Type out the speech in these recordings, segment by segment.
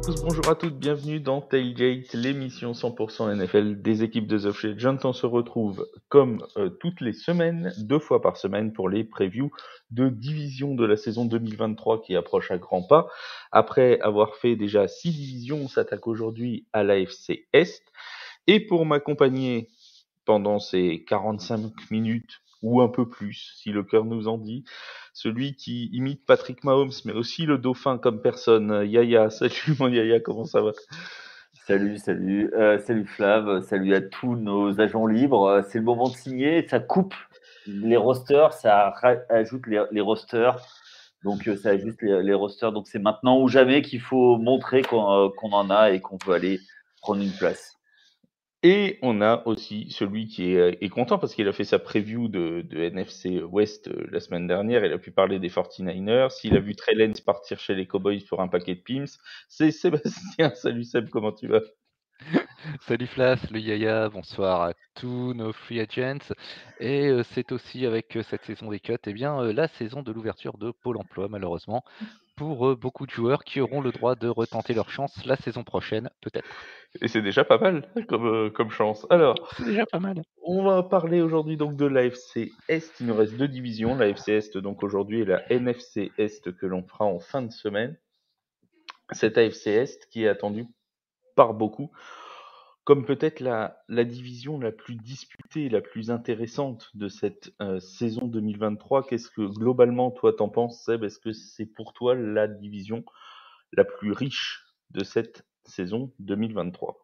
tous, bonjour à toutes, bienvenue dans Tailgate, l'émission 100% NFL des équipes de The Free Agent. On se retrouve comme toutes les semaines, 2 fois par semaine pour les previews de division de la saison 2023 qui approche à grands pas. Après avoir fait déjà 6 divisions, on s'attaque aujourd'hui à l'AFC Est. Et pour m'accompagner pendant ces 45 minutes ou un peu plus, si le cœur nous en dit, celui qui imite Patrick Mahomes, mais aussi le dauphin comme personne. Yaya, salut mon Yaya, comment ça va? Salut, salut Flav, salut à tous nos agents libres. C'est le moment de signer, ça coupe les rosters, ajoute les rosters, donc ça ajoute les rosters. Donc c'est maintenant ou jamais qu'il faut montrer qu'on en a et qu'on peut aller prendre une place. Et on a aussi celui qui est content parce qu'il a fait sa preview de NFC West la semaine dernière. Il a pu parler des 49ers. Il a vu Trey Lance partir chez les Cowboys pour un paquet de Pims. C'est Sébastien. Salut Seb, comment tu vas? Salut Flas, le Yaya, bonsoir à tous nos free agents. Et c'est aussi avec cette saison des cuts, la saison de l'ouverture de Pôle emploi, malheureusement, pour beaucoup de joueurs qui auront le droit de retenter leur chance la saison prochaine, peut-être. Et c'est déjà pas mal comme chance. Alors, C'est déjà pas mal. on va parler aujourd'hui donc de l'AFC Est. Il nous reste 2 divisions, l'AFC Est donc aujourd'hui et la NFC Est que l'on fera en fin de semaine. Cette AFC Est qui est attendue par beaucoup comme peut-être la division la plus disputée, la plus intéressante de cette saison 2023. Qu'est-ce que globalement toi t'en penses, Seb? Est-ce que c'est pour toi la division la plus riche de cette saison 2023?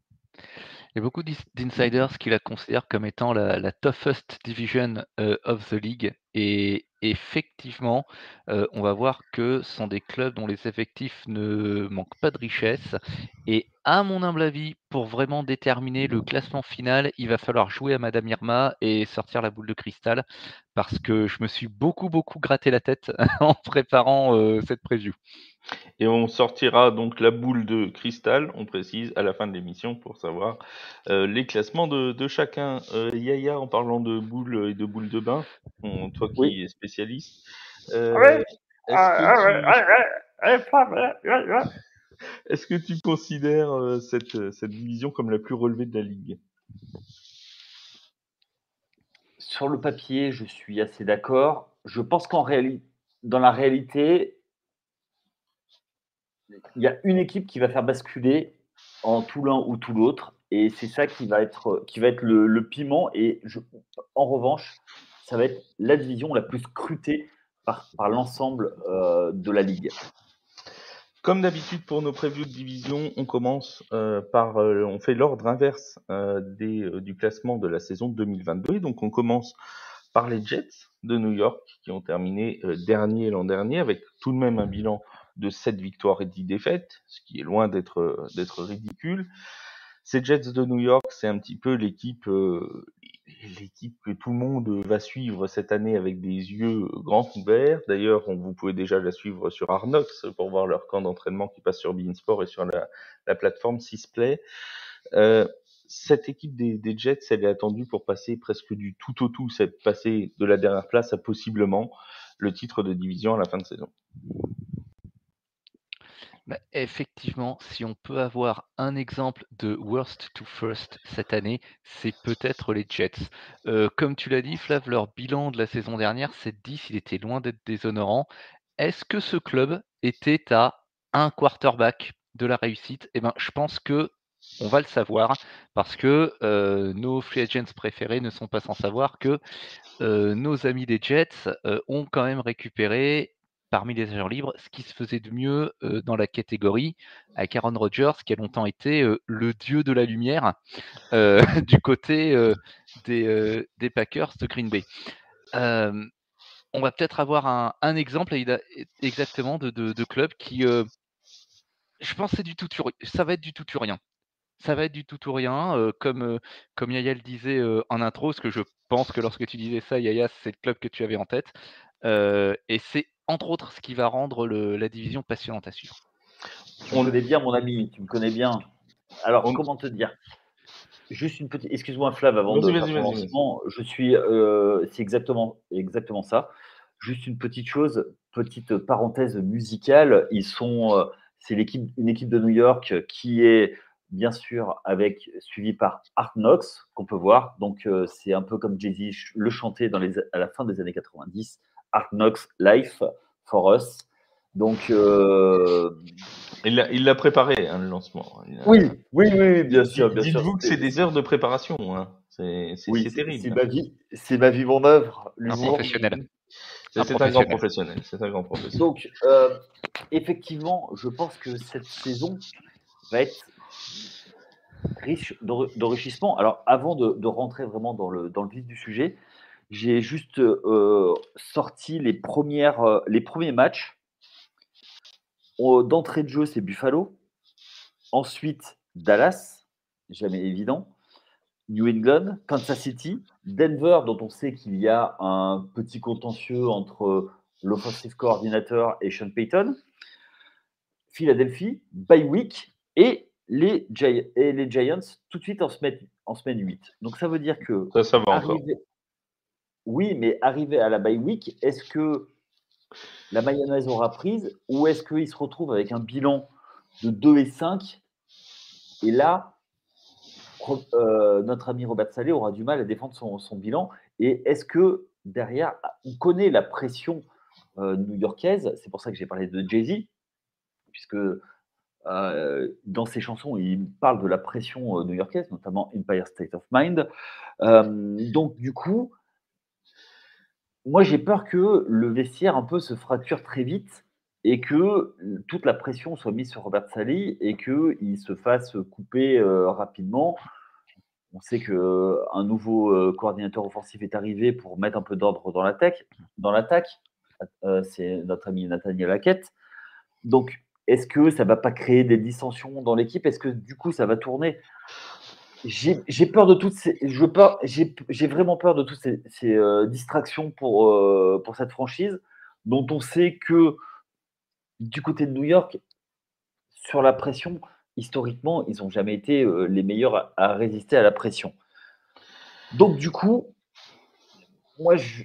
Il y a beaucoup d'insiders qui la considèrent comme étant la toughest division of the league. Et effectivement, on va voir que ce sont des clubs dont les effectifs ne manquent pas de richesse. Et à mon humble avis, pour vraiment déterminer le classement final, il va falloir jouer à Madame Irma et sortir la boule de cristal. Parce que je me suis beaucoup gratté la tête en préparant cette preview. Et on sortira donc la boule de cristal, on précise, à la fin de l'émission pour savoir les classements de chacun. Yaya, en parlant de boules et de boules de bain, toi Oui. qui es spécialiste, Ouais. est-ce que est-ce que tu considères cette division comme la plus relevée de la ligue? Sur le papier, je suis assez d'accord. Je pense dans la réalité, il y a une équipe qui va faire basculer en tout l'un ou tout l'autre, et c'est ça qui va être le piment. En revanche, ça va être la division la plus scrutée par l'ensemble de la ligue. Comme d'habitude pour nos previews de division, on commence on fait l'ordre inverse du classement de la saison 2022. Donc on commence par les Jets de New York qui ont terminé dernier l'an dernier avec tout de même un bilan de 7 victoires et 10 défaites, ce qui est loin d'être ridicule. Ces Jets de New York, c'est un petit peu l'équipe que tout le monde va suivre cette année avec des yeux grands ouverts. D'ailleurs, vous pouvez déjà la suivre sur Arnox pour voir leur camp d'entraînement qui passe sur beIN Sport et sur la plateforme Sisplay. Cette équipe des Jets, elle est attendue pour passer presque du tout au tout, c'est passer de la dernière place à possiblement le titre de division à la fin de saison. Effectivement, si on peut avoir un exemple de worst to first cette année, c'est peut-être les Jets. Comme tu l'as dit, Flav, leur bilan de la saison dernière, c'est 10, il était loin d'être déshonorant. Est-ce que ce club était à un quarterback de la réussite? Je pense que on va le savoir parce que nos free agents préférés ne sont pas sans savoir que nos amis des Jets ont quand même récupéré parmi les agents libres ce qui se faisait de mieux dans la catégorie avec Aaron Rodgers qui a longtemps été le dieu de la lumière du côté des Packers de Green Bay. On va peut-être avoir un exemple exactement de club qui, je pense, ça va être du tout ou rien. Ça va être du tout ou rien, comme Yaya le disait en intro, parce que je pense que lorsque tu disais ça, Yaya, c'est le club que tu avais en tête. Et c'est entre autres ce qui va rendre la division passionnante à suivre. Tu me connais bien, mon ami, tu me connais bien. Alors, On... comment te dire? Juste une petite. Excuse-moi, Flav, avant de faire ton Vas-y. lancement. C'est exactement ça. Juste une petite chose, petite parenthèse musicale. C'est une équipe de New York qui est bien sûr suivie par Hard Knocks qu'on peut voir. Donc c'est un peu comme Jay-Z le chantait à la fin des années 90. Hard Knocks Life for Us. Donc il l'a préparé, hein, le lancement. oui, bien sûr. Dites-vous que c'est des heures de préparation. Hein. C'est terrible. C'est ma vie, mon œuvre, Un l'humour. professionnel. C'est un grand professionnel. C'est un grand professionnel. Donc, effectivement, je pense que cette saison va être riche d'enrichissement. Alors, avant de rentrer vraiment dans le vif du sujet, j'ai juste sorti les premiers matchs. D'entrée de jeu, c'est Buffalo. Ensuite, Dallas, jamais évident. New England, Kansas City, Denver, dont on sait qu'il y a un petit contentieux entre l'offensive coordinateur et Sean Payton, Philadelphie, bye week et les Giants tout de suite en semaine 8. Donc ça veut dire que ça va encore. Oui, mais arrivé à la bye week, est-ce que la mayonnaise aura prise ou est-ce qu'ils se retrouvent avec un bilan de 2-5 et là, notre ami Robert Saleh aura du mal à défendre son bilan. Et est-ce que derrière, on connaît la pression new-yorkaise, c'est pour ça que j'ai parlé de Jay-Z, puisque dans ses chansons, il parle de la pression new-yorkaise, notamment Empire State of Mind. Donc du coup, moi j'ai peur que le vestiaire un peu se fracture très vite et que toute la pression soit mise sur Robert Saleh et qu'il se fasse couper rapidement. On sait qu'un nouveau coordinateur offensif est arrivé pour mettre un peu d'ordre dans l'attaque. C'est notre ami Nathaniel Hackett. Donc, est-ce que ça ne va pas créer des dissensions dans l'équipe? Est-ce que du coup, ça va tourner? J'ai peur de toutes ces. J'ai vraiment peur de toutes ces distractions pour cette franchise, dont on sait que du côté de New York, sur la pression, historiquement, ils n'ont jamais été les meilleurs à résister à la pression. Donc, du coup, moi, je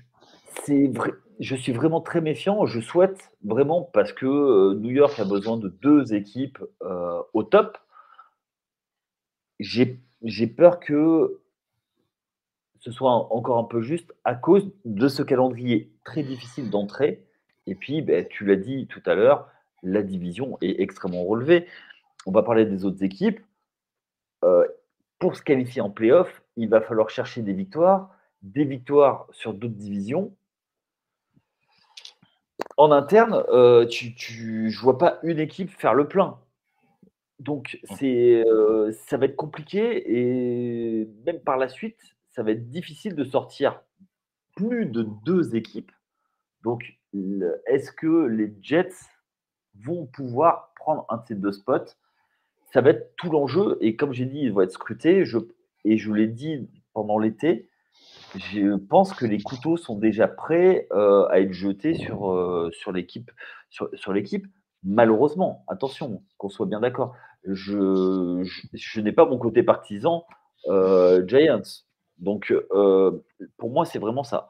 suis vraiment très méfiant. Je souhaite vraiment, parce que New York a besoin de 2 équipes au top. J'ai peur que ce soit encore un peu juste à cause de ce calendrier très difficile d'entrée. Et puis, tu l'as dit tout à l'heure, la division est extrêmement relevée. On va parler des autres équipes. Pour se qualifier en play-off, il va falloir chercher des victoires sur d'autres divisions. En interne, je vois pas une équipe faire le plein. Donc, ça va être compliqué et même par la suite, ça va être difficile de sortir plus de 2 équipes. Donc, est-ce que les Jets vont pouvoir prendre un de ces 2 spots? Ça va être tout l'enjeu et comme j'ai dit, ils vont être scrutés. Et je l'ai dit pendant l'été, je pense que les couteaux sont déjà prêts à être jetés sur l'équipe. Malheureusement, attention, qu'on soit bien d'accord. Je n'ai pas mon côté partisan Giants. Donc, pour moi, c'est vraiment ça.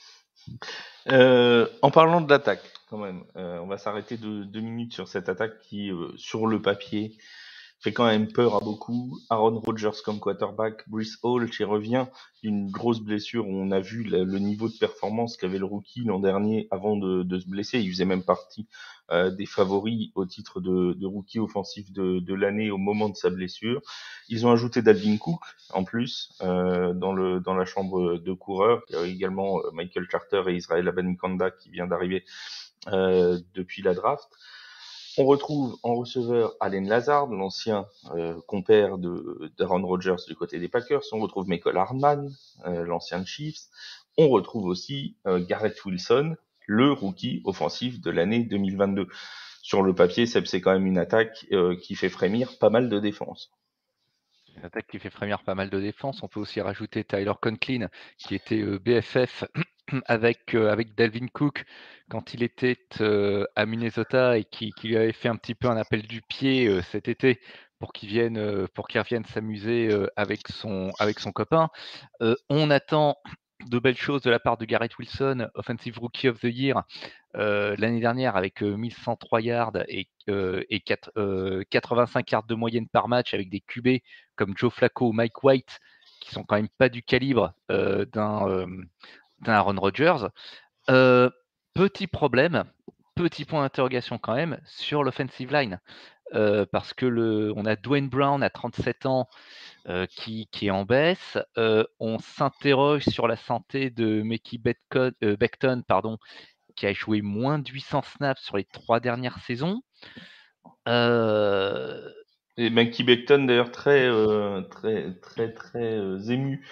En parlant de l'attaque, quand même, on va s'arrêter 2 minutes sur cette attaque qui, sur le papier, fait quand même peur à beaucoup. Aaron Rodgers comme quarterback, Breece Hall qui revient d'une grosse blessure où on a vu le niveau de performance qu'avait le rookie l'an dernier avant de se blesser. Il faisait même partie des favoris au titre de rookie offensif de l'année au moment de sa blessure. Ils ont ajouté Dalvin Cook en plus dans la chambre de coureurs. Il y a également Michael Carter et Israel Abanikanda qui vient d'arriver depuis la draft. On retrouve en receveur Allen Lazard, l'ancien compère d'Aaron Rodgers du côté des Packers. On retrouve Michael Hardman, l'ancien de Chiefs. On retrouve aussi Garrett Wilson, le rookie offensif de l'année 2022. Sur le papier, c'est quand même une attaque qui fait frémir pas mal de défense. Une attaque qui fait frémir pas mal de défense. On peut aussi rajouter Tyler Conklin, qui était BFF avec Dalvin Cook quand il était à Minnesota et qui lui avait fait un petit peu un appel du pied cet été pour qu'il revienne s'amuser avec son copain. On attend de belles choses de la part de Garrett Wilson, Offensive Rookie of the Year, l'année dernière avec 1103 yards et 85 yards de moyenne par match avec des QB comme Joe Flacco ou Mike White qui sont quand même pas du calibre d'un Aaron Rodgers. Petit problème, petit point d'interrogation quand même sur l'offensive line. Parce que on a Dwayne Brown à 37 ans qui est en baisse. On s'interroge sur la santé de Mekhi Becton, qui a joué moins de 800 snaps sur les 3 dernières saisons. Et Mackie Becton d'ailleurs très ému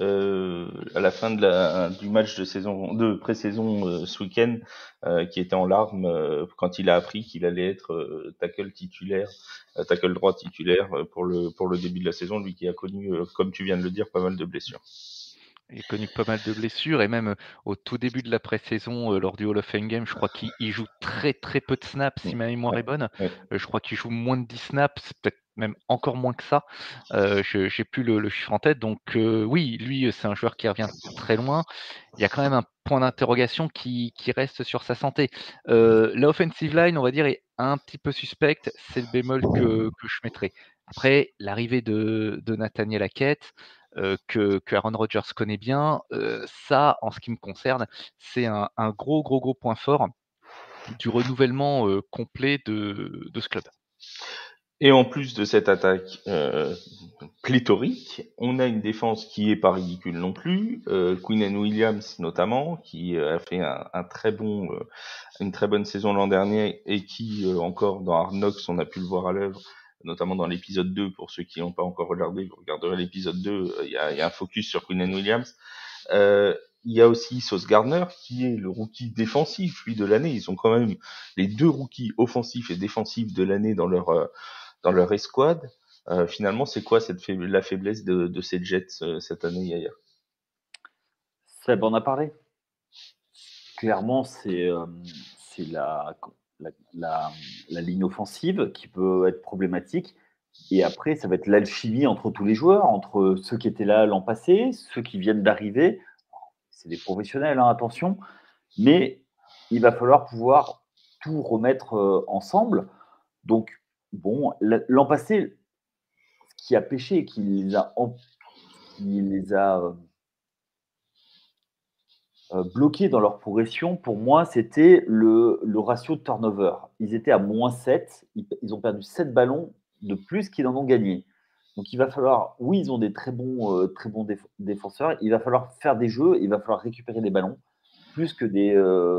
à la fin du match de pré-saison ce week-end, qui était en larmes quand il a appris qu'il allait être tackle droit titulaire pour le début de la saison, lui qui a connu, comme tu viens de le dire, pas mal de blessures. Il a connu pas mal de blessures et même au tout début de la pré-saison, lors du Hall of Fame Game, je crois qu'il joue très très peu de snaps si ma mémoire est bonne. Je crois qu'il joue moins de 10 snaps, peut-être même encore moins que ça. Je n'ai plus le chiffre en tête. Donc oui, lui, c'est un joueur qui revient très loin. Il y a quand même un point d'interrogation qui reste sur sa santé. La offensive line, on va dire, est un petit peu suspecte. C'est le bémol que je mettrai. Après, l'arrivée de Nathaniel Hackett, que Aaron Rodgers connaît bien, ça, en ce qui me concerne, c'est un gros point fort du renouvellement complet de ce club. Et en plus de cette attaque pléthorique, on a une défense qui est pas ridicule non plus. Quinnen Williams notamment, qui a fait une très bonne saison l'an dernier et qui encore dans Hard Knocks, on a pu le voir à l'œuvre, notamment dans l'épisode 2. Pour ceux qui n'ont pas encore regardé, vous regarderez l'épisode 2. Il y a un focus sur Quinnen Williams. Il y a aussi Sauce Gardner, qui est le rookie défensif, lui, de l'année. Ils ont quand même les 2 rookies offensifs et défensifs de l'année dans leur escouade. Finalement, c'est quoi la faiblesse de ces Jets cette année, Yaya? Seb en a parlé. Clairement, c'est la ligne offensive qui peut être problématique. Et après, ça va être l'alchimie entre tous les joueurs, entre ceux qui étaient là l'an passé, ceux qui viennent d'arriver. C'est des professionnels, hein, attention. Mais il va falloir pouvoir tout remettre ensemble. Donc, bon, l'an passé, ce qui a pêché, qui les a bloqués dans leur progression, pour moi, c'était le ratio de turnover. Ils étaient à -7. Ils ont perdu 7 ballons de plus qu'ils en ont gagné. Donc, il va falloir, oui, ils ont des très bons défenseurs. Il va falloir faire des jeux, il va falloir récupérer des ballons plus que des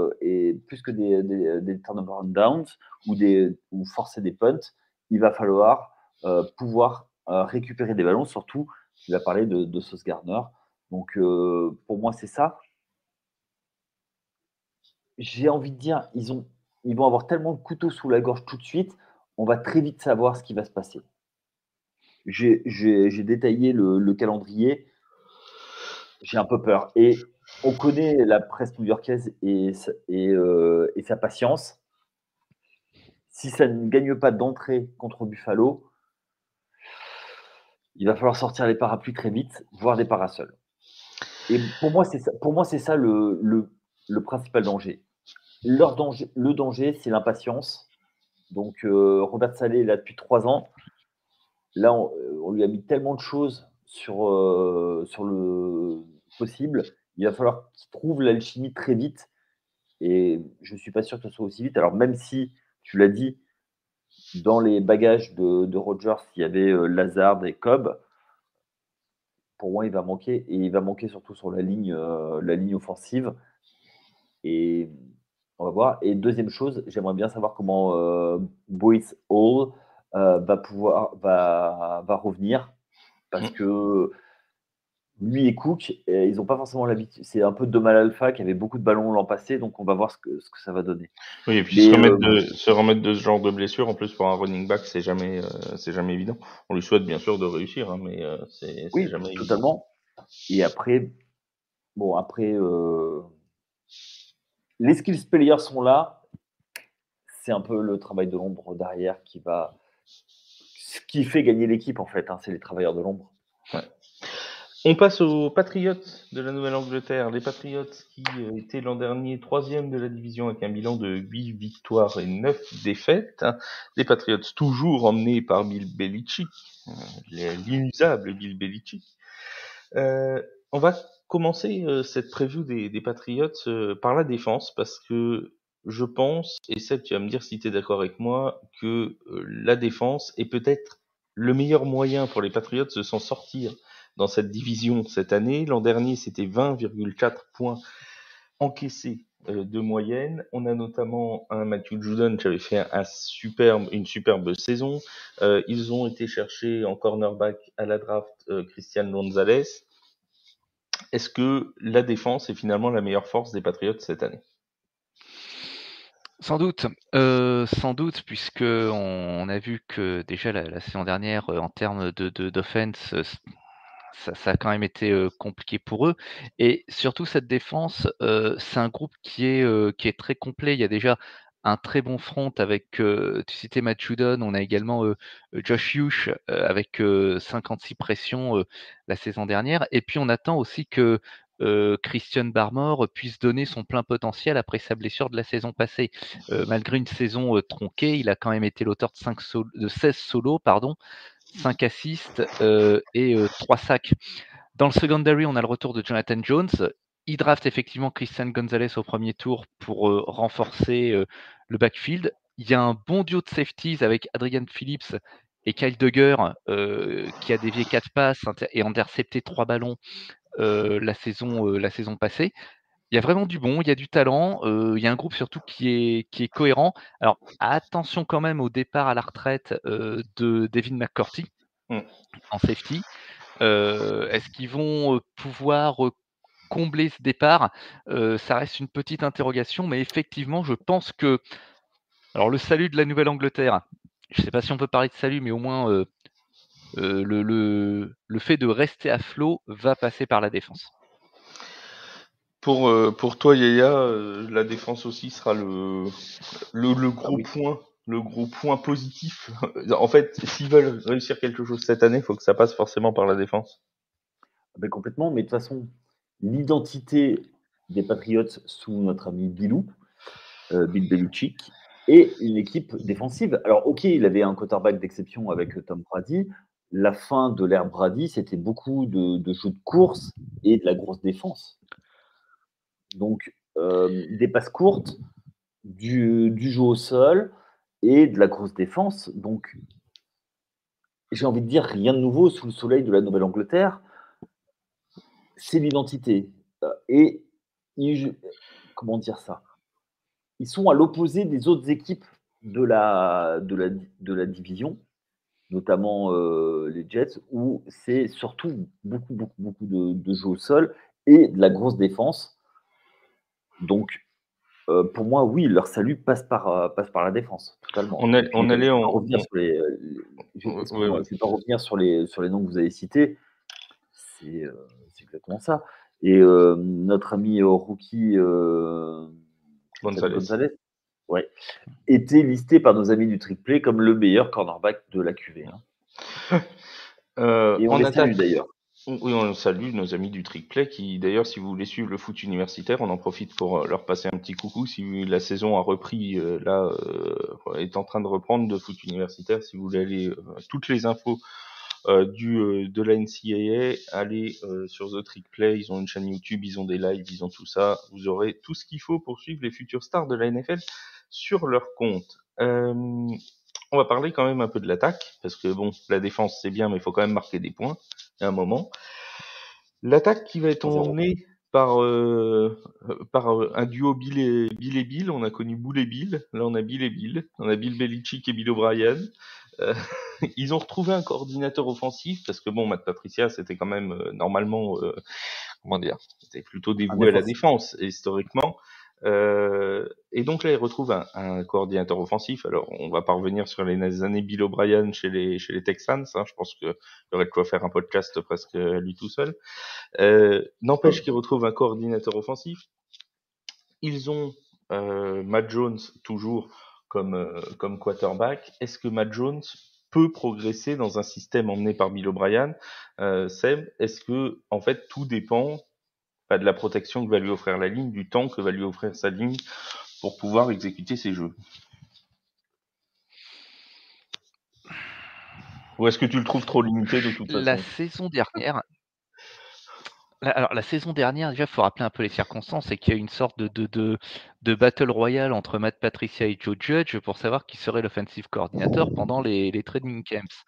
turnover and downs ou forcer des punts. Il va falloir pouvoir récupérer des ballons, surtout, tu vas parler de Sauce Gardner. Donc, pour moi, c'est ça. J'ai envie de dire, ils vont avoir tellement de couteaux sous la gorge tout de suite, on va très vite savoir ce qui va se passer. J'ai détaillé le calendrier, j'ai un peu peur. Et on connaît la presse new-yorkaise et sa patience. Si ça ne gagne pas d'entrée contre Buffalo, il va falloir sortir les parapluies très vite, voire des parasols. Et pour moi, c'est ça le principal danger. Le danger, c'est l'impatience. Donc, Robert Saleh est là depuis 3 ans. Là, on lui a mis tellement de choses sur le possible. Il va falloir qu'il trouve l'alchimie très vite. Et je ne suis pas sûr que ce soit aussi vite. Alors, même si, tu l'as dit, dans les bagages de Rodgers, il y avait Lazard et Cobb, pour moi, il va manquer. Et il va manquer surtout sur la ligne offensive. Et on va voir. Et deuxième chose, j'aimerais bien savoir comment Boyce Hall va revenir. Parce que lui et Cook, ils n'ont pas forcément l'habitude. C'est un peu de Domal Alpha qui avait beaucoup de ballons l'an passé, donc on va voir ce que ça va donner. Oui, et puis se remettre de ce genre de blessure, en plus pour un running back, c'est jamais évident. On lui souhaite bien sûr de réussir, hein, mais c'est jamais évident. Totalement. Et après, les skills players sont là. C'est un peu le travail de l'ombre derrière ce qui fait gagner l'équipe en fait. Hein, c'est les travailleurs de l'ombre. Ouais. On passe aux Patriots de la Nouvelle-Angleterre. Les Patriots qui étaient l'an dernier 3e de la division avec un bilan de 8 victoires et 9 défaites. Les Patriots toujours emmenés par Bill Belichick, l'inusable Bill Belichick. On va commencer cette preview des Patriots par la défense parce que je pense, et Seb, tu vas me dire si tu es d'accord avec moi, que la défense est peut-être le meilleur moyen pour les Patriots de s'en sortir dans cette division cette année. L'an dernier, c'était 20,4 points encaissés de moyenne. On a notamment un Matthew Judon qui avait fait une superbe saison. Ils ont été chercher en cornerback à la draft Christian Gonzalez. Est-ce que la défense est finalement la meilleure force des Patriots cette année ? Sans doute, puisque on a vu que déjà la saison dernière, en termes d'offense, ça a quand même été compliqué pour eux. Et surtout cette défense, c'est un groupe qui est très complet. Il y a déjà un très bon front avec, tu citais Matt Judon, on a également Josh Hughes avec 56 pressions la saison dernière. Et puis on attend aussi que Christian Barmore puisse donner son plein potentiel après sa blessure de la saison passée. Malgré une saison tronquée, il a quand même été l'auteur de 16 solos, 5 assists et 3 sacs. Dans le secondary, on a le retour de Jonathan Jones. Il draft effectivement Christian Gonzalez au premier tour pour renforcer le backfield. Il y a un bon duo de safeties avec Adrian Phillips et Kyle Duggar qui a dévié 4 passes et intercepté 3 ballons la saison passée. Il y a vraiment du bon, il y a du talent, il y a un groupe surtout qui est cohérent. Alors attention quand même au départ à la retraite de Devin McCourty en safety. Est-ce qu'ils vont pouvoir combler ce départ? Ça reste une petite interrogation, mais effectivement, je pense que alors le salut de la Nouvelle-Angleterre, je ne sais pas si on peut parler de salut, mais au moins le fait de rester à flot va passer par la défense. Pour toi, Yaya, la défense aussi sera le gros point, le gros point positif. En fait, s'ils veulent réussir quelque chose cette année, il faut que ça passe forcément par la défense. Ben complètement, mais de toute façon, l'identité des Patriots sous notre ami Bill Belichick, est une équipe défensive. Alors, ok, il avait un quarterback d'exception avec Tom Brady. La fin de l'ère Brady, c'était beaucoup de jeux de course et de la grosse défense. Donc, des passes courtes, du jeu au sol et de la grosse défense. Donc, j'ai envie de dire rien de nouveau sous le soleil de la Nouvelle-Angleterre. C'est l'identité. Et comment dire ça? Ils sont à l'opposé des autres équipes de la division, notamment les Jets, où c'est surtout beaucoup de jeux au sol et de la grosse défense. Donc, pour moi, oui, leur salut passe par la défense, totalement. Je vais pas revenir sur les noms que vous avez cités. C'est exactement ça. Et notre ami rookie Gonzalez, était listé par nos amis du Trick Play comme le meilleur cornerback de la QV. Et on les salue d'ailleurs. Oui, on salue nos amis du Trick Play qui, d'ailleurs, si vous voulez suivre le foot universitaire, on en profite pour leur passer un petit coucou. Si la saison a repris, est en train de reprendre de foot universitaire, si vous voulez aller, toutes les infos de la NCAA, allez sur The Trick Play, ils ont une chaîne YouTube, ils ont des lives, ils ont tout ça. Vous aurez tout ce qu'il faut pour suivre les futurs stars de la NFL sur leur compte. On va parler quand même un peu de l'attaque, parce que bon, la défense c'est bien, mais il faut quand même marquer des points à un moment. L'attaque qui va être emmenée par un duo Bill et Bill. On a connu Bull et Bill, là on a Bill et Bill. On a Bill Belichick et Bill O'Brien. Ils ont retrouvé un coordinateur offensif, parce que bon, Matt Patricia, c'était quand même normalement, c'était plutôt dévoué à la défense, historiquement. Et donc là, ils retrouvent un coordinateur offensif. Alors, on va pas revenir sur les années Bill O'Brien chez les Texans. Je pense qu'il y aurait de quoi faire un podcast presque lui tout seul. N'empêche qu'ils retrouvent un coordinateur offensif. Ils ont Matt Jones toujours comme quarterback. Est-ce que Matt Jones peut progresser dans un système emmené par Bill O'Brien Seb, est-ce que en fait tout dépend pas de la protection que va lui offrir la ligne, du temps que va lui offrir sa ligne pour pouvoir exécuter ses jeux? Ou est-ce que tu le trouves trop limité de toute La façon? saison dernière, la saison dernière, déjà, il faut rappeler un peu les circonstances, c'est qu'il y a eu une sorte de battle royale entre Matt Patricia et Joe Judge pour savoir qui serait l'offensive coordinator pendant les training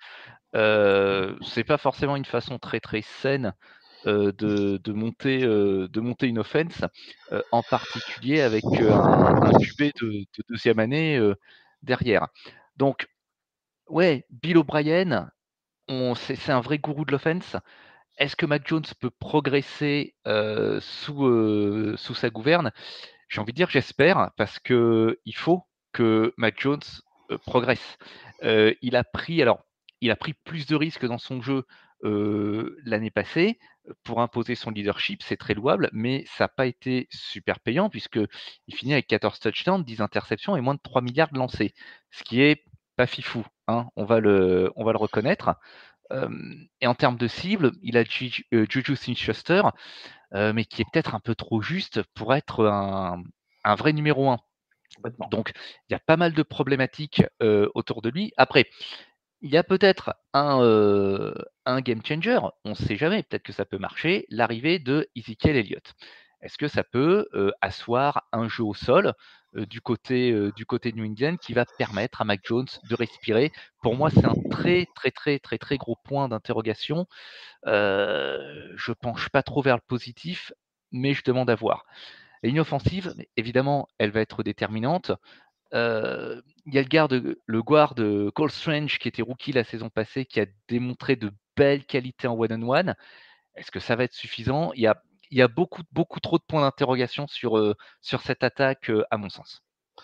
camps. C'est pas forcément une façon très très saine de monter une offense, en particulier avec un QB de deuxième année derrière. Donc, ouais, Bill O'Brien, c'est un vrai gourou de l'offense. Est-ce que Mac Jones peut progresser sous sa gouverne? J'ai envie de dire j'espère, parce qu'il faut que Mac Jones progresse. Il a pris plus de risques dans son jeu l'année passée pour imposer son leadership, c'est très louable, mais ça n'a pas été super payant puisqu'il finit avec 14 touchdowns, 10 interceptions et moins de 3 milliards de lancés, ce qui est pas fifou, hein, on va le reconnaître. Et en termes de cible, il a Juju Smith-Schuster, mais qui est peut-être un peu trop juste pour être un vrai numéro 1. Complètement. Donc, il y a pas mal de problématiques autour de lui. Après, il y a peut-être un game changer, on ne sait jamais, peut-être que ça peut marcher, l'arrivée de Ezekiel Elliott. Est-ce que ça peut asseoir un jeu au sol du côté de New England qui va permettre à Mac Jones de respirer? Pour moi, c'est un très, très, très, très, très gros point d'interrogation. Je penche pas trop vers le positif, mais je demande à voir. La ligne offensive, évidemment, elle va être déterminante. Il y a le guard Cole Strange qui était rookie la saison passée, qui a démontré de belles qualités en one-on-one. Est-ce que ça va être suffisant? Il y a beaucoup, beaucoup trop de points d'interrogation sur cette attaque, à mon sens.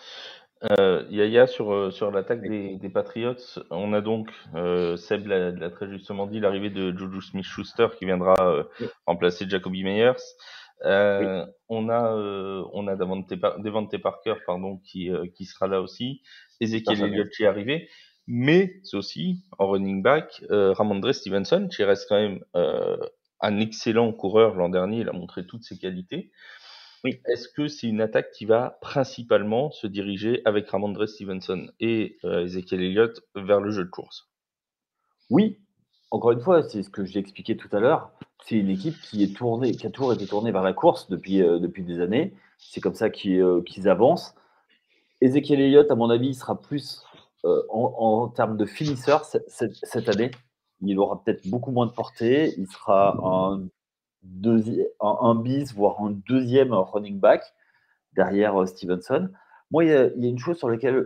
Yaya, sur l'attaque des Patriots, on a donc, Seb l'a très justement dit, l'arrivée de Juju Smith-Schuster qui viendra Oui. remplacer Jacoby Meyers. Oui. On a Devante Parker qui sera là aussi. Ezekiel Parfait. Elliott qui est arrivé. Mais c'est aussi, en running back, Ramondre Stevenson qui reste quand même un excellent coureur l'an dernier. Il a montré toutes ses qualités. Oui. Est-ce que c'est une attaque qui va principalement se diriger avec Ramondre Stevenson et Ezekiel Elliott vers le jeu de course? Oui, encore une fois, c'est ce que j'ai expliqué tout à l'heure. C'est une équipe qui a toujours été tournée vers la course depuis des années. C'est comme ça qu'ils avancent. Ezekiel Elliott, à mon avis, il sera plus en termes de finisseur cette année. Il aura peut-être beaucoup moins de portée. Il sera un bis, voire un deuxième running back derrière Stevenson. Moi, il y a une chose sur laquelle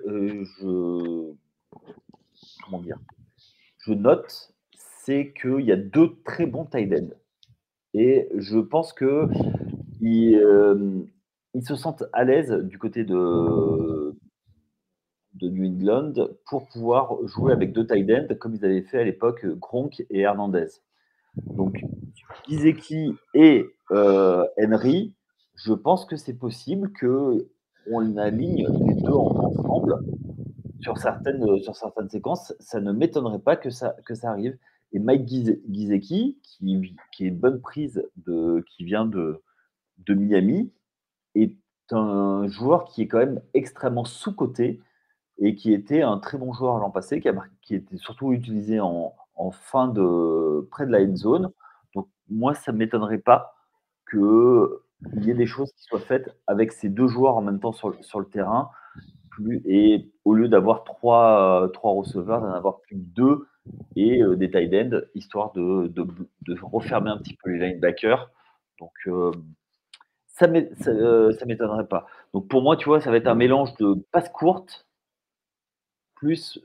je note, c'est qu'il y a deux très bons tight ends. Et je pense qu'ils se sentent à l'aise du côté de New England pour pouvoir jouer avec deux tight ends comme ils avaient fait à l'époque Gronk et Hernandez. Donc, Gesicki et Henry, je pense que c'est possible qu'on aligne les deux ensemble sur certaines séquences. Ça ne m'étonnerait pas que ça arrive. Et Mike Gesicki, qui est une bonne prise qui vient de Miami, est un joueur qui est quand même extrêmement sous-coté et qui était un très bon joueur l'an passé, qui était surtout utilisé en près de la end zone. Donc moi, ça ne m'étonnerait pas qu'il y ait des choses qui soient faites avec ces deux joueurs en même temps sur le terrain, et au lieu d'avoir trois receveurs, d'en avoir plus que deux et des tight ends, histoire de refermer un petit peu les linebackers. Donc ça m'étonnerait pas. Donc pour moi, tu vois, ça va être un mélange de passe courte plus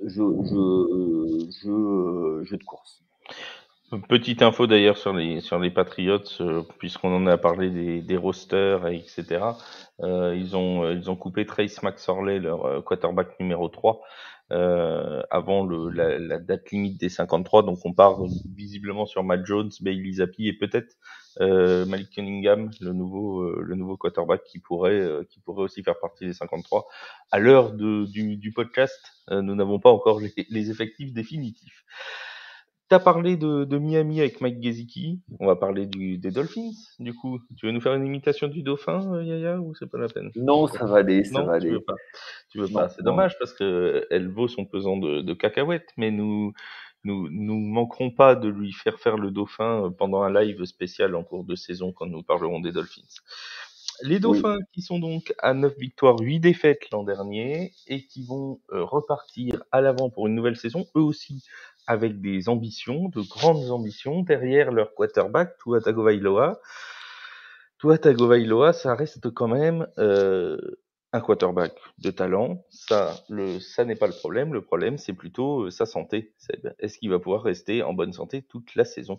jeu de course. Petite info d'ailleurs sur les Patriots, puisqu'on en a parlé des rosters, etc. Ils ont coupé Trace McSorley, leur quarterback numéro 3, avant la date limite des 53. Donc on part visiblement sur Matt Jones, Bailey Zappi et peut-être Malik Cunningham, le nouveau quarterback qui pourrait aussi faire partie des 53. À l'heure du podcast, nous n'avons pas encore les effectifs définitifs. T'as parlé de Miami avec Mike Gesicki. On va parler des Dolphins, du coup. Tu veux nous faire une imitation du dauphin, Yaya, ou c'est pas la peine? Non, ça va aller, ça Non, va tu veux aller. pas. Tu veux pas. Non, C'est non, non. dommage parce que elle vaut son pesant de cacahuètes, mais nous manquerons pas de lui faire le dauphin pendant un live spécial en cours de saison quand nous parlerons des Dolphins. Les Oui, Dauphins qui sont donc à 9 victoires, 8 défaites l'an dernier et qui vont repartir à l'avant pour une nouvelle saison, eux aussi avec des ambitions, de grandes ambitions derrière leur quarterback Tua Tagovailoa. Tua Tagovailoa, ça reste quand même un quarterback de talent. Ça n'est pas le problème. Le problème, c'est plutôt sa santé. Est-ce qu'il va pouvoir rester en bonne santé toute la saison?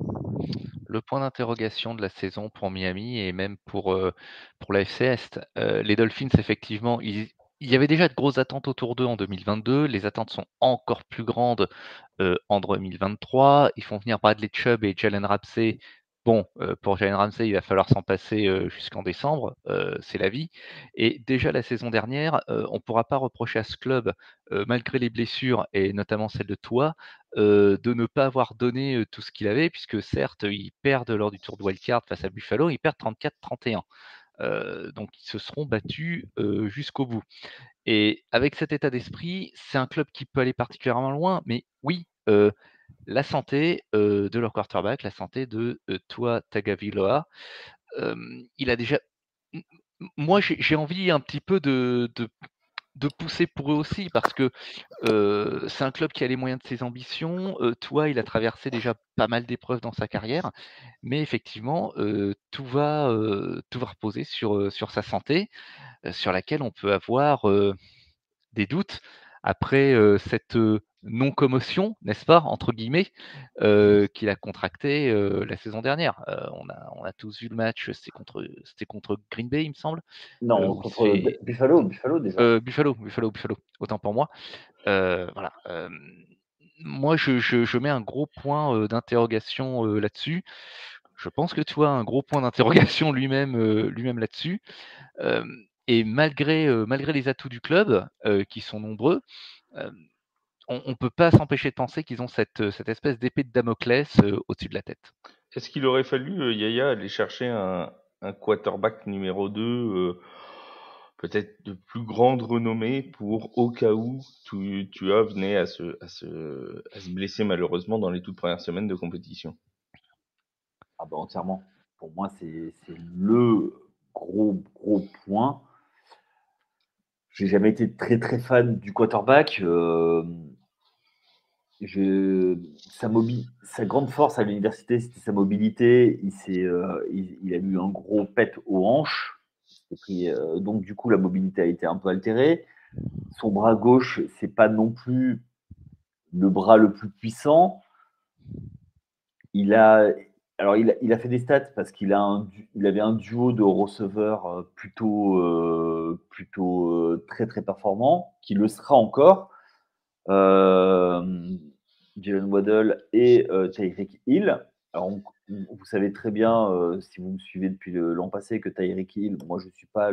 Le point d'interrogation de la saison pour Miami et même pour la FC Est. Les Dolphins, effectivement, il y avait déjà de grosses attentes autour d'eux en 2022. Les attentes sont encore plus grandes en 2023. Ils font venir Bradley Chubb et Jalen Ramsey. Bon, pour Jalen Ramsey, il va falloir s'en passer jusqu'en décembre, c'est la vie. Et déjà la saison dernière, on ne pourra pas reprocher à ce club, malgré les blessures et notamment celle de Tua, de ne pas avoir donné tout ce qu'il avait, puisque certes, ils perdent lors du tour de wildcard face à Buffalo, ils perdent 34-31. Donc ils se seront battus jusqu'au bout. Et avec cet état d'esprit, c'est un club qui peut aller particulièrement loin, mais oui, la santé de leur quarterback, la santé de Tua Tagovailoa, il a déjà. Moi, j'ai envie un petit peu de pousser pour eux aussi, parce que c'est un club qui a les moyens de ses ambitions. Tua, il a traversé déjà pas mal d'épreuves dans sa carrière, mais effectivement, tout va reposer sur sa santé, sur laquelle on peut avoir des doutes après cette non-commotion, n'est-ce pas, entre guillemets, qu'il a contracté la saison dernière. On a tous vu le match, c'était contre Green Bay, il me semble, non, où il se contre fait. Buffalo déjà. Buffalo, autant pour moi. Voilà. Moi, je mets un gros point d'interrogation là-dessus. Je pense que tu as un gros point d'interrogation lui-même là-dessus. Et malgré les atouts du club, qui sont nombreux, euh, on ne peut pas s'empêcher de penser qu'ils ont cette espèce d'épée de Damoclès au-dessus de la tête. Est-ce qu'il aurait fallu, Yaya, aller chercher un quarterback numéro 2, peut-être de plus grande renommée pour au cas où Tua venait à se blesser malheureusement dans les toutes premières semaines de compétition? Ah bah entièrement. Pour moi, c'est le gros point. J'ai jamais été très très fan du quarterback. Sa grande force à l'université, c'était sa mobilité. Il a eu un gros pet aux hanches. Donc du coup, la mobilité a été un peu altérée. Son bras gauche, c'est pas non plus le bras le plus puissant. Il a, il a fait des stats parce il avait un duo de receveurs plutôt très très performant, qui le sera encore. Jalen Waddle et Tyreek Hill. Alors, vous savez très bien, si vous me suivez depuis l'an passé, que Tyreek Hill, moi je ne suis pas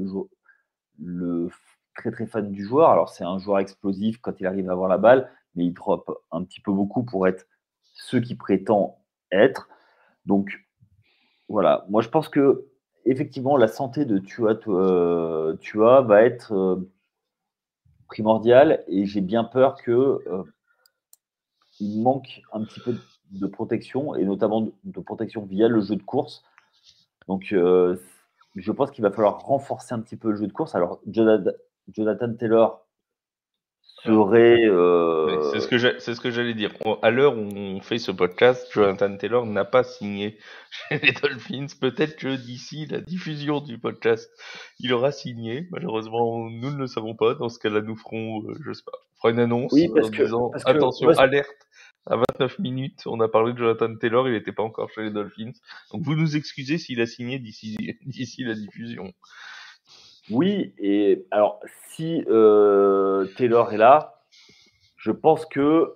le très très fan du joueur. Alors, c'est un joueur explosif quand il arrive à avoir la balle, mais il drop un petit peu beaucoup pour être ce qu'il prétend être. Donc, voilà. Moi, je pense que effectivement, la santé de Tua va être primordiale et j'ai bien peur que il manque un petit peu de protection, et notamment de protection via le jeu de course. Donc, je pense qu'il va falloir renforcer un petit peu le jeu de course. Alors, Jonathan Taylor Alors, serait. ouais, c'est ce que j'allais dire. À l'heure où on fait ce podcast, Jonathan Taylor n'a pas signé chez les Dolphins. Peut-être que d'ici la diffusion du podcast, il aura signé. Malheureusement, nous ne le savons pas. Dans ce cas-là, nous ferons, je sais pas, on fera une annonce Oui, en disant parce que attention, moi, alerte. À 29 minutes, on a parlé de Jonathan Taylor, il n'était pas encore chez les Dolphins. Donc vous nous excusez s'il a signé d'ici la diffusion. oui, et alors, si Taylor est là, je pense que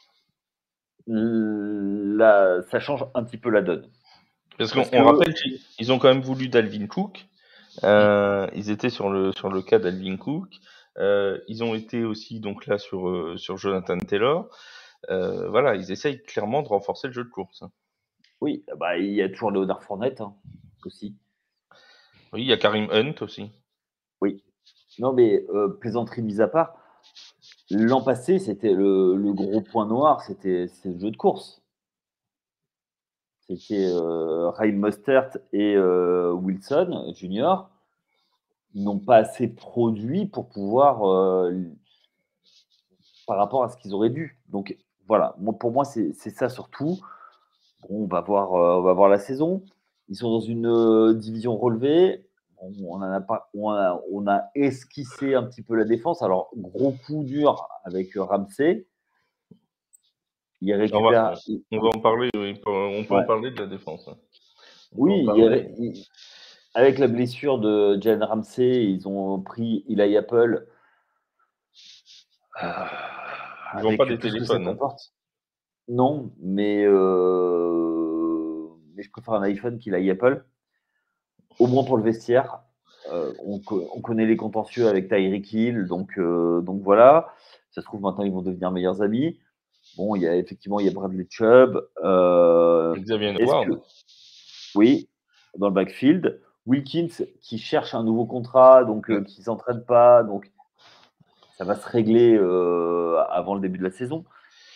ça change un petit peu la donne. Parce Parce qu'on que, rappelle qu'ils ont quand même voulu Dalvin Cook. Ils étaient sur le cas d'Alvin Cook. Ils ont été aussi donc là sur Jonathan Taylor. Voilà, ils essayent clairement de renforcer le jeu de course. Oui, bah, il y a toujours Léonard Fournette aussi. Oui, il y a Karim Hunt aussi. Oui. Non, mais plaisanterie mise à part, l'an passé, c'était le gros point noir, c'était le jeu de course. C'était Raheem Mostert et Wilson Junior. Ils n'ont pas assez produit pour pouvoir par rapport à ce qu'ils auraient dû. Donc voilà, pour moi, c'est ça surtout. Bon, on va voir la saison. Ils sont dans une division relevée. Bon, on a esquissé un petit peu la défense. Alors, gros coup dur avec Ramsey. Il récupère. On va en parler, oui. On peut en parler de la défense. Hein. Oui, avec la blessure de Jalen Ramsey, ils ont pris Eli Apple. Ils vont pas des téléphones. Hein. Non, mais je préfère un iPhone qu'il a Apple. Au moins pour le vestiaire. On connaît les contentieux avec Tyreek Hill, donc voilà. Ça se trouve maintenant ils vont devenir meilleurs amis. Bon, il y a Bradley Chubb. Xavier Howard. Oui, dans le backfield. Wilkins qui cherche un nouveau contrat, donc qui ne s'entraîne pas, donc ça va se régler avant le début de la saison.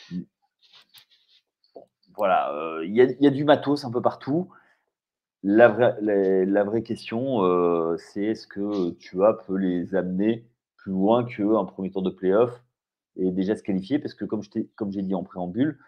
Voilà, il y a du matos un peu partout. La vraie question, c'est est-ce que Tua peut les amener plus loin qu'un premier tour de playoff et déjà se qualifier? Parce que comme j'ai dit en préambule,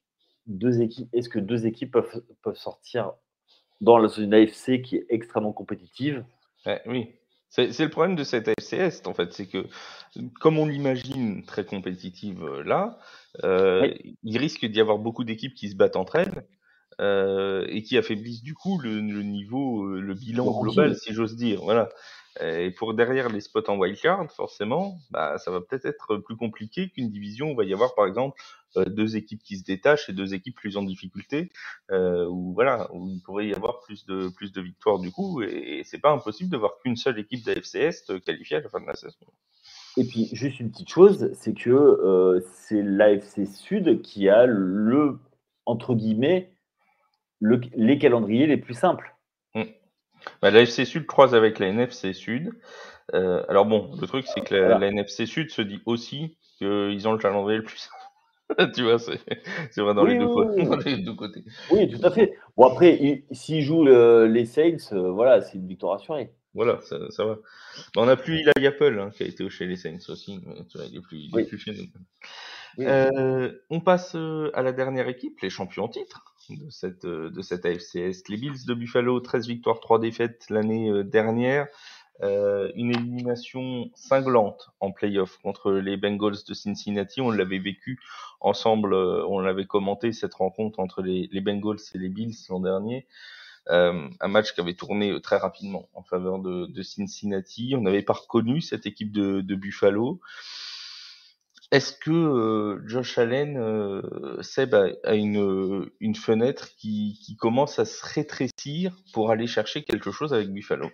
est-ce que deux équipes peuvent sortir dans une AFC qui est extrêmement compétitive? Oui. C'est le problème de cette AFC Est, en fait. C'est que, comme on l'imagine très compétitive là, il risque d'y avoir beaucoup d'équipes qui se battent entre elles. Et qui affaiblissent du coup le niveau, le bilan global, si j'ose dire. Voilà. Et pour derrière les spots en wildcard, forcément, ça va peut-être être plus compliqué qu'une division où il va y avoir par exemple deux équipes qui se détachent et deux équipes plus en difficulté, où voilà, où il pourrait y avoir plus de victoires du coup, et c'est pas impossible de voir qu'une seule équipe d'AFC Est qualifiée à la fin de la saison. Et puis juste une petite chose, c'est que c'est l'AFC Sud qui a entre guillemets les calendriers les plus simples. L'AFC Sud croise avec la NFC Sud. Alors bon, le truc c'est que la NFC Sud se dit aussi qu'ils ont le calendrier le plus simple. Tu vois, c'est vrai dans les deux côtés. Oui, tout à fait. Bon après, s'ils jouent les Saints, voilà, c'est une victoire assurée. Voilà, ça va. On n'a plus Eli Apple qui a été chez les Saints aussi. Mais, tu vois, il est plus chez nous. Oui. On passe à la dernière équipe, les champions en titre de cette AFC Est. Les Bills de Buffalo, 13 victoires, 3 défaites l'année dernière. Une élimination cinglante en playoff contre les Bengals de Cincinnati. On l'avait vécu ensemble, on l'avait commenté cette rencontre entre les Bengals et les Bills l'an dernier. Un match qui avait tourné très rapidement en faveur de Cincinnati. On n'avait pas reconnu cette équipe de Buffalo. Est-ce que Josh Allen, Seb, a une fenêtre qui commence à se rétrécir pour aller chercher quelque chose avec Buffalo?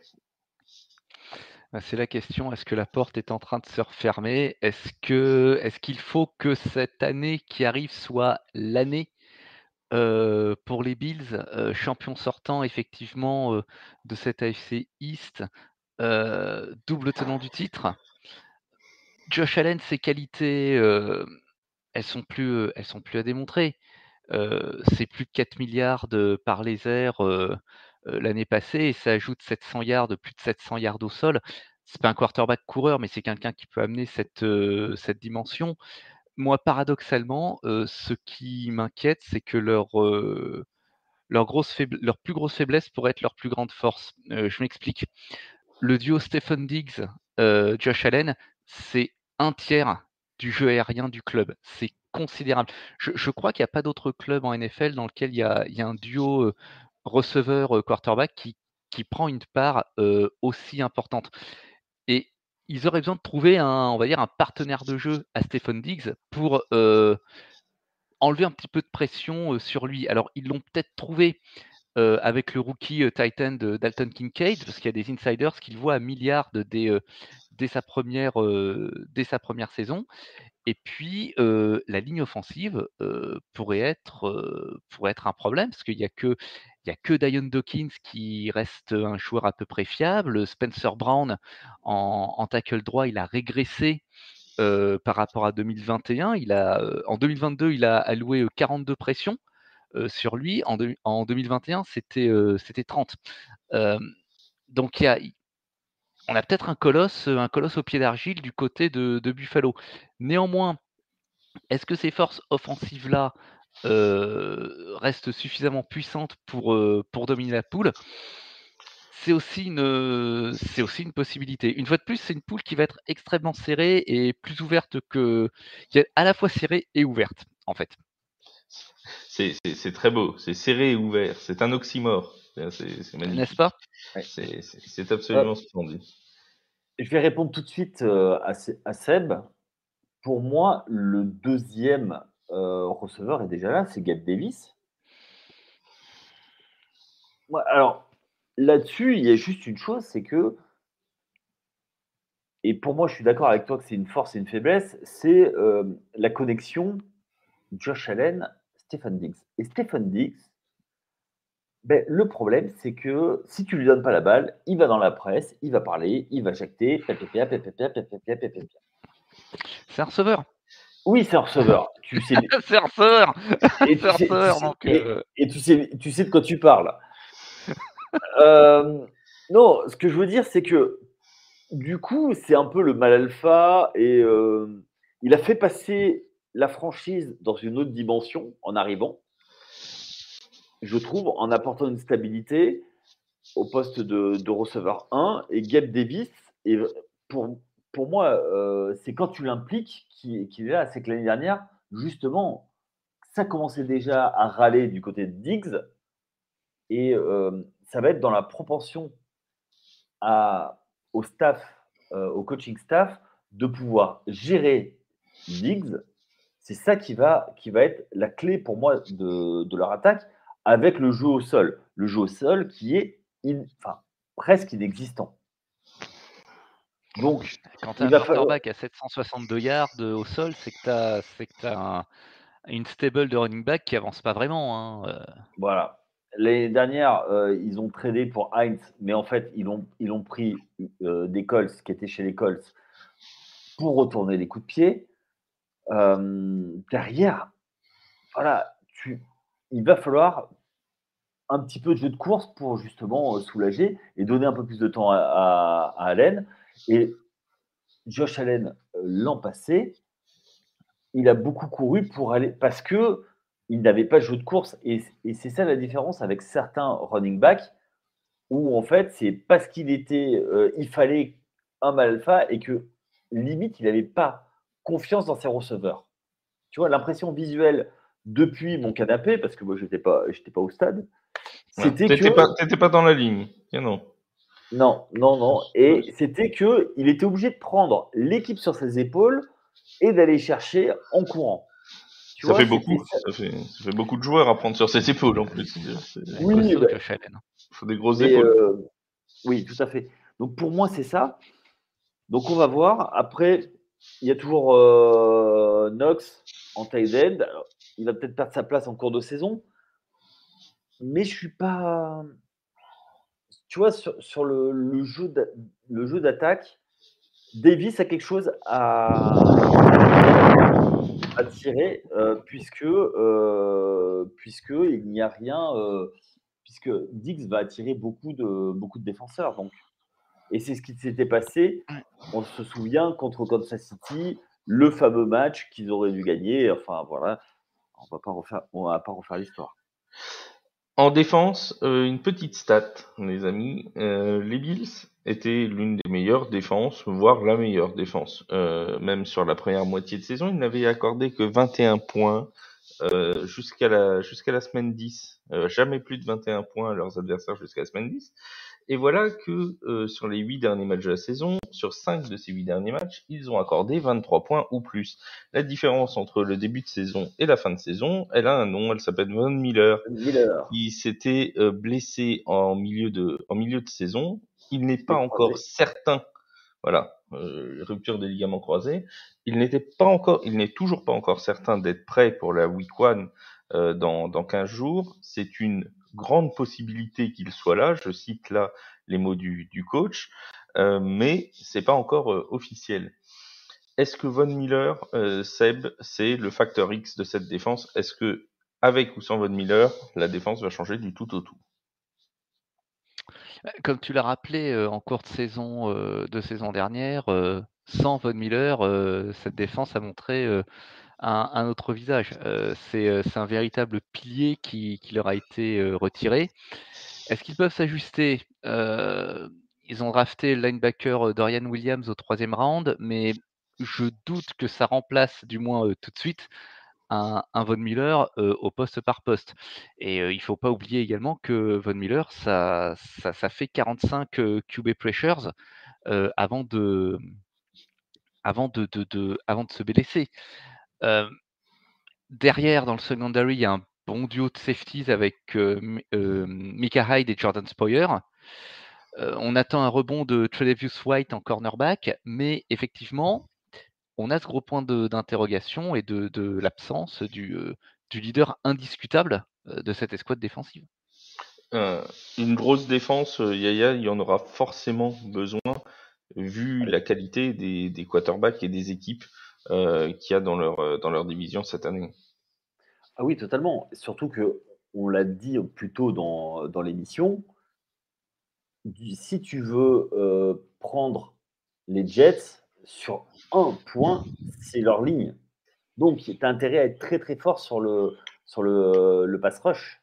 C'est la question, est-ce que la porte est en train de se refermer? Est-ce qu'il faut que cette année qui arrive soit l'année pour les Bills, champions sortants effectivement de cette AFC East, double tenant du titre? Josh Allen, ses qualités, elles sont plus à démontrer. C'est plus de 4 milliards par les airs l'année passée, et ça ajoute 700 yards, plus de 700 yards au sol. C'est pas un quarterback coureur, mais c'est quelqu'un qui peut amener cette dimension. Moi, paradoxalement, ce qui m'inquiète, c'est que leur plus grosse faiblesse pourrait être leur plus grande force. Je m'explique. Le duo Stephen Diggs, Josh Allen, c'est un tiers du jeu aérien du club. C'est considérable. Je crois qu'il n'y a pas d'autre club en NFL dans lequel il y a un duo receveur quarterback qui prend une part aussi importante. Et ils auraient besoin de trouver on va dire un partenaire de jeu à Stephen Diggs pour enlever un petit peu de pression sur lui. Alors ils l'ont peut-être trouvé avec le rookie tight end Dalton Kincaid, parce qu'il y a des insiders qui le voient à milliards dès sa première saison. Et puis, la ligne offensive pourrait être un problème, parce qu'il n'y a que Dion Dawkins qui reste un joueur à peu près fiable. Spencer Brown, en tackle droit, il a régressé par rapport à 2021. En 2022, il a alloué 42 pressions sur lui. En 2021, c'était 30. Donc, on a peut-être un colosse au pied d'argile du côté de Buffalo. Néanmoins, est-ce que ces forces offensives-là restent suffisamment puissantes pour dominer la poule? C'est aussi une possibilité. Une fois de plus, c'est une poule qui va être extrêmement serrée et plus ouverte qui est à la fois serrée et ouverte, en fait. C'est très beau, c'est serré et ouvert, c'est un oxymore. C'est magnifique. N'est-ce pas? Ouais. C'est absolument splendide. Je vais répondre tout de suite à Seb. Pour moi, le deuxième receveur est déjà là, c'est Gabe Davis. Alors, là-dessus, il y a juste une chose, c'est que, et pour moi, je suis d'accord avec toi que c'est une force et une faiblesse, c'est la connexion Josh Allen, Stephen Diggs. Et Stephen Diggs, le problème, c'est que si tu lui donnes pas la balle, il va dans la presse, il va parler, il va jacter, C'est un receveur. Oui, c'est un receveur. Tu sais, C'est un receveur. et C'est un receveur, donc. tu sais de quoi tu parles. Non, ce que je veux dire, c'est que du coup, c'est un peu le mal alpha et il a fait passer la franchise dans une autre dimension en arrivant, je trouve, en apportant une stabilité au poste de receveur 1. Et Gabe Davis, et pour moi, c'est quand tu l'impliques qu'il est là. C'est que l'année dernière, justement, ça commençait déjà à râler du côté de Diggs et ça va être dans la proportion au staff, au coaching staff, de pouvoir gérer Diggs. C'est ça qui va être la clé pour moi de leur attaque, avec le jeu au sol. Le jeu au sol qui est presque inexistant. Donc, quand tu as un quarterback à 762 yards au sol, c'est que tu as une stable de running back qui avance pas vraiment. Voilà. L'année dernière, ils ont tradé pour Heinz, mais en fait, ils ont pris des Colts qui étaient chez les Colts pour retourner les coups de pied. Derrière, voilà, il va falloir un petit peu de jeu de course pour justement soulager et donner un peu plus de temps à Allen. Et Josh Allen, l'an passé, il a beaucoup couru pour aller parce que il n'avait pas de jeu de course. Et c'est ça la différence avec certains running backs où en fait, c'est parce qu'il il fallait un mal alpha et que limite, il n'avait pas confiance dans ses receveurs. Tu vois, l'impression visuelle depuis mon canapé, parce que moi, j'étais pas au stade, c'était que t'étais pas dans la ligne. Non. Non. Et c'était que il était obligé de prendre l'équipe sur ses épaules et d'aller chercher en courant. Ça fait beaucoup de joueurs à prendre sur ses épaules en plus. Oui, il faut des grosses épaules. Oui, tout à fait. Donc pour moi, c'est ça. Donc on va voir. Après, il y a toujours Knox en tight end. Alors, il va peut-être perdre sa place en cours de saison. Mais je suis pas. Tu vois, sur le jeu d'attaque, Davis a quelque chose à tirer, puisque il n'y a rien, puisque Diggs va attirer beaucoup de défenseurs. Donc, et c'est ce qui s'était passé. On se souvient contre Kansas City, le fameux match qu'ils auraient dû gagner. Enfin voilà, on va pas refaire l'histoire. En défense, une petite stat, les amis. Les Bills étaient l'une des meilleures défenses, voire la meilleure défense. Même sur la première moitié de saison, ils n'avaient accordé que 21 points jusqu'à la semaine 10. Jamais plus de 21 points à leurs adversaires jusqu'à la semaine 10. Et voilà que sur les 8 derniers matchs de la saison, sur 5 de ces 8 derniers matchs, ils ont accordé 23 points ou plus. La différence entre le début de saison et la fin de saison, elle a un nom, elle s'appelle Von Miller, qui s'était blessé en milieu de saison. Il n'est pas encore certain, voilà, rupture des ligaments croisés. Il n'est toujours pas encore certain d'être prêt pour la Week 1 dans 15 jours. C'est une grande possibilité qu'il soit là. Je cite là les mots du coach, mais c'est pas encore officiel. Est-ce que Von Miller, Seb, c'est le facteur X de cette défense? Est-ce que avec ou sans Von Miller, la défense va changer du tout au tout? Comme tu l'as rappelé en cours saison dernière, sans Von Miller, cette défense a montré un autre visage. C'est un véritable pilier qui leur a été retiré. Est-ce qu'ils peuvent s'ajuster? Ils ont drafté le linebacker Dorian Williams au 3e round, mais je doute que ça remplace, du moins tout de suite, un Von Miller au poste par poste. Et il ne faut pas oublier également que Von Miller, ça fait 45 QB pressures avant de se blesser. Derrière, dans le secondary, il y a un bon duo de safeties avec Micah Hyde et Jordan Spoyer. On attend un rebond de Tredavious White en cornerback, mais effectivement, on a ce gros point d'interrogation et de l'absence du leader indiscutable de cette escouade défensive. Une grosse défense, Yaya, il y en aura forcément besoin, vu la qualité des quarterbacks et des équipes qu'il y a dans leur division cette année. Ah oui, totalement. Surtout que, on l'a dit plus tôt dans l'émission, si tu veux prendre les Jets sur un point, c'est leur ligne. Donc, tu as intérêt à être très très fort sur le pass rush.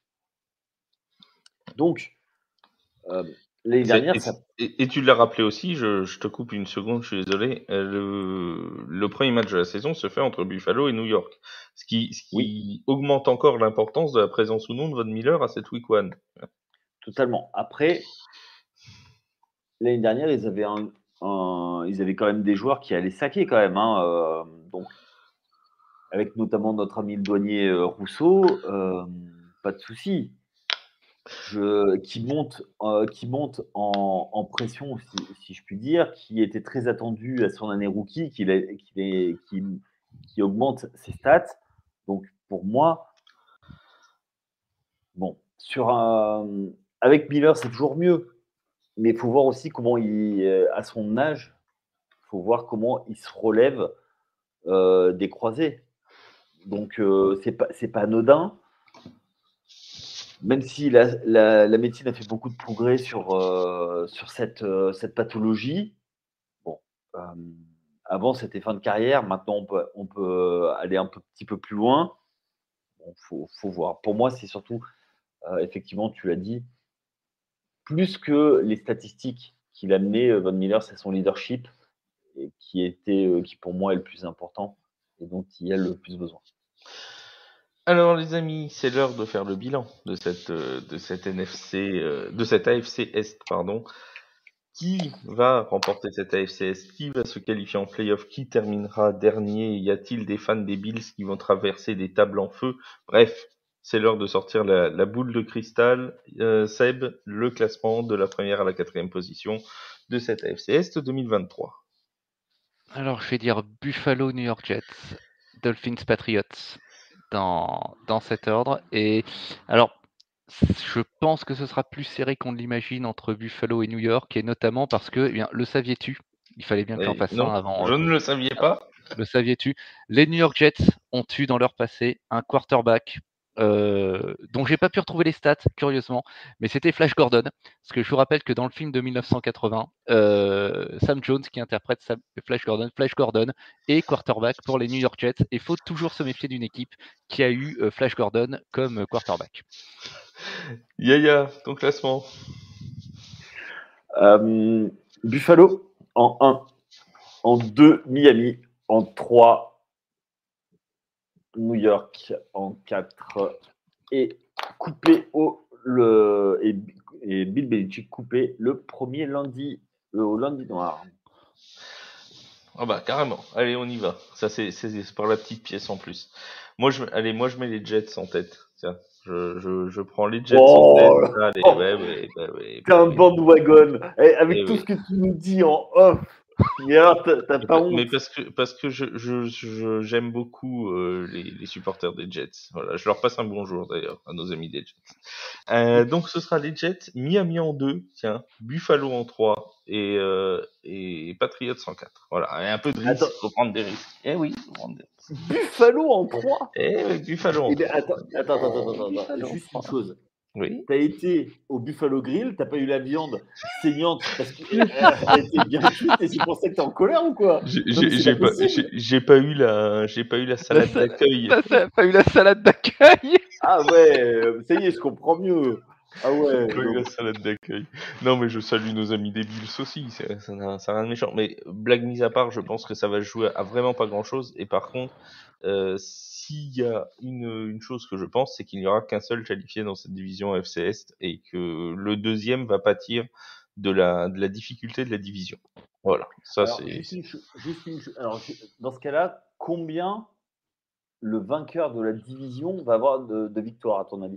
Donc, l'année dernière, et tu l'as rappelé aussi, je te coupe une seconde, je suis désolé. Le premier match de la saison se fait entre Buffalo et New York, ce qui augmente encore l'importance de la présence ou non de Von Miller à cette Week 1. Totalement. Après, l'année dernière, ils avaient quand même des joueurs qui allaient saquer quand même. Donc, avec notamment notre ami le douanier Rousseau, pas de souci. Qui monte en pression, si je puis dire, qui était très attendu à son année rookie, qui augmente ses stats. Donc, pour moi, bon, avec Miller, c'est toujours mieux. Mais il faut voir aussi comment à son âge, il faut voir comment il se relève des croisés. Donc, c'est pas anodin. Même si la médecine a fait beaucoup de progrès sur cette pathologie. Bon, avant, c'était fin de carrière. Maintenant, on peut aller un petit peu plus loin. Bon, faut voir. Pour moi, c'est surtout, effectivement, tu l'as dit, plus que les statistiques qu'il a amenées, Von Miller, c'est son leadership et qui pour moi est le plus important et dont il a le plus besoin. Alors les amis, c'est l'heure de faire le bilan de cette AFC Est, pardon. Qui va remporter cette AFC Est? Qui va se qualifier en playoff? Qui terminera dernier? Y a-t-il des fans des Bills qui vont traverser des tables en feu? Bref, c'est l'heure de sortir la boule de cristal. Seb, le classement de la première à la 4e position de cette AFC Est 2023. Alors, je vais dire Buffalo, New York Jets, Dolphins, Patriots, dans cet ordre. Et alors, je pense que ce sera plus serré qu'on ne l'imagine entre Buffalo et New York, et notamment parce que, eh bien, le saviez-tu? Il fallait bien que j'en fasse un avant. Je ne le savais pas. Le saviez-tu? Les New York Jets ont eu dans leur passé un quarterback dont j'ai pas pu retrouver les stats, curieusement, mais c'était Flash Gordon. Parce que je vous rappelle que dans le film de 1980, Sam Jones qui interprète Flash Gordon est quarterback pour les New York Jets. Et il faut toujours se méfier d'une équipe qui a eu Flash Gordon comme quarterback. Yaya, ton classement? Buffalo en 1, en 2 Miami, en 3 New York, en 4 et coupé et Bill Belichick coupé le premier lundi, au lundi noir. Ah bah carrément. Allez, on y va. Ça c'est par la petite pièce en plus. Moi je mets les Jets en tête. Tiens, je prends les Jets en tête. Allez, ouais. T'es un bandwagon. Avec Eh tout oui. ce que tu nous dis en off. Mais alors, t'as pas honte. Mais parce que j'aime beaucoup les supporters des Jets. Voilà, je leur passe un bonjour d'ailleurs à nos amis des Jets. Donc ce sera les Jets, Miami en 2, tiens, Buffalo en 3 et Patriots en 4. Voilà, et un peu de risque, faut prendre des risques. Eh oui, faut prendre des risques. Buffalo en 3. Eh oui, Buffalo en 3. Attends. Juste une chose. Oui. T'as été au Buffalo Grill, t'as pas eu la viande saignante parce qu'elle était bien cuite et c'est pour ça que t'es en colère ou quoi? J'ai pas eu la salade d'accueil. T'as pas eu la salade d'accueil? Ah ouais, ça y est, je comprends mieux. Ah ouais. J'ai pas eu la salade d'accueil. Non, mais je salue nos amis des Bills aussi, ça n'a rien de méchant. Mais blague mise à part, je pense que ça va se jouer à vraiment pas grand chose. Et par contre, s'il y a une chose que je pense, c'est qu'il n'y aura qu'un seul qualifié dans cette division FC Est et que le deuxième va pâtir de la difficulté de la division. Voilà, ça Alors, c'est. Alors, dans ce cas-là, combien le vainqueur de la division va avoir de victoires, à ton avis?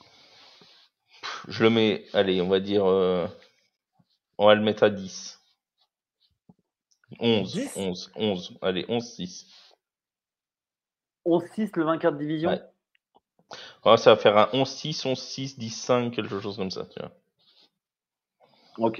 Je le mets, allez, on va dire, on va le mettre à 10. 11, 10 allez, 11-6. 11-6 le vainqueur de division? Ouais. Ouais, ça va faire un 11-6, 11-6, 10-5, quelque chose comme ça, tu vois. Ok.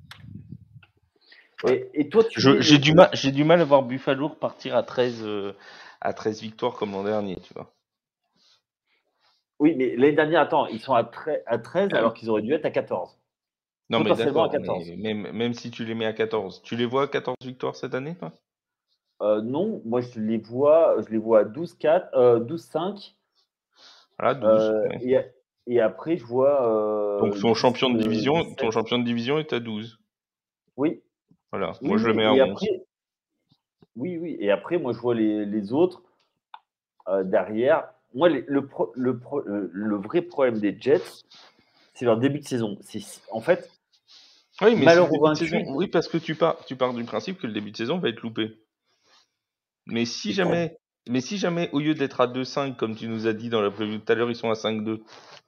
Ouais. Et toi, J'ai du mal à voir Buffalo repartir à 13 victoires comme l'an dernier, tu vois. Oui, mais l'année dernière, attends, ils sont à 13 alors qu'ils auraient dû être à 14. Non, mais Potentiellement d'accord, à 14. mais même si tu les mets à 14, tu les vois à 14 victoires cette année, toi? Non, moi je les vois à 12-4, 12-5. Voilà, 12. Ouais. Et après, je vois Donc ton champion de 17. division est à 12. Oui, Voilà, oui, moi je le oui. mets à Et 11. après, oui. Et après, moi, je vois les autres derrière. Moi, le vrai problème des Jets, c'est leur début de saison. En fait, Oui, mais c'est le malheureux début de saison. vaincu. Oui, parce que tu pars du principe que le début de saison va être loupé. Mais si jamais, au lieu d'être à 2-5, comme tu nous as dit dans la preview tout à l'heure, ils sont à 5-2.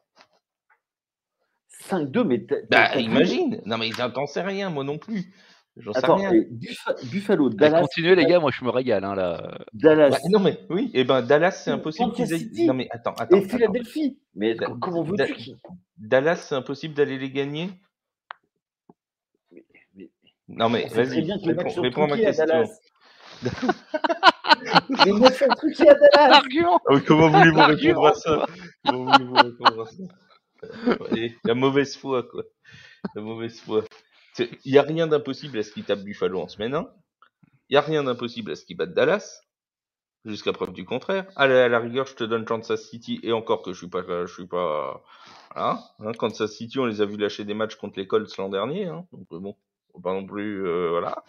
5-2, mais Bah, vu. imagine. Non, mais t'en sais rien, moi non plus. J'en sais Attends, rien. et Buffalo, Dallas. Continuez les gars, moi je me régale hein, là. Dallas. Bah, non, mais oui, et ben Dallas, c'est impossible Kansas qu'ils aient. City Non, mais attends. et Philadelphie. Mais comment veux-tu Dallas, c'est impossible d'aller les gagner. mais Non, mais on sait très vas-y, bien que les matchs sont réponds à ma truqués à question. Dallas. Les matchs sont truqués à Dallas. L'argument. Ah oui, comment voulez-vous répondre L'argument, à ça? Comment voulez-vous répondre à ça? Allez, la mauvaise foi, quoi. La mauvaise foi. Il n'y a rien d'impossible à ce qu'ils tapent Buffalo en semaine 1. Il n'y a rien d'impossible à ce qu'ils battent Dallas. Jusqu'à preuve du contraire. Allez, à la rigueur, je te donne Kansas City, et encore que je suis pas, voilà. Hein, Kansas City, on les a vus lâcher des matchs contre les Colts l'an dernier, hein. Donc bon, faut pas non plus, voilà.